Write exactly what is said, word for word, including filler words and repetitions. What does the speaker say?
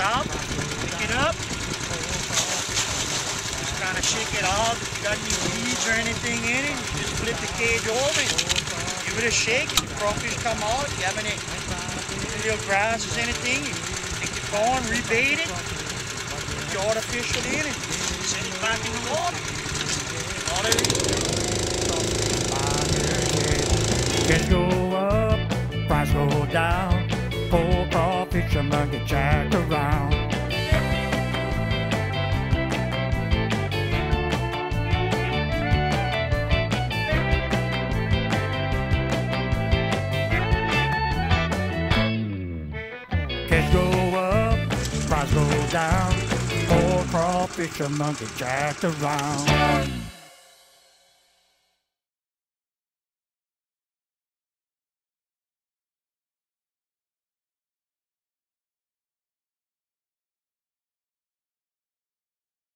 top, pick it up, just kind of shake it off. If you got any weeds or anything in it, you just flip the cage over and give it a shake. If the crawfish come out, if you have any little grasses, anything, you take the corn, rebait it, put your artificial in and send it back in the water. All there is. Fish go up, price go down. Poor crawfish, a monkey jack around. Fish go up, price go down. Poor crawfish, a monkey jack around.